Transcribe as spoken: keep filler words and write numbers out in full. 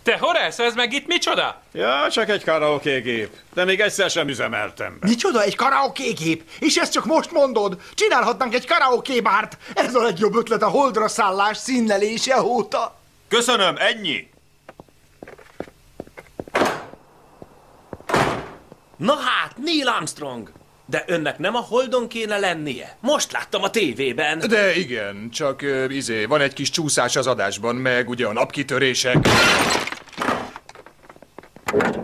Te Horace, ez meg itt micsoda? Ja, csak egy karaokégép. De még egyszer sem üzemeltem be. Micsoda, egy karaokégép? És ezt csak most mondod? Csinálhatnánk egy karaokébárt. Ez a legjobb ötlet a holdra szállás színlelése óta. Köszönöm, ennyi. Na hát, Neil Armstrong! De önnek nem a Holdon kéne lennie? Most láttam a tévében. De igen, csak uh, izé, van egy kis csúszás az adásban, meg ugye a napkitörések.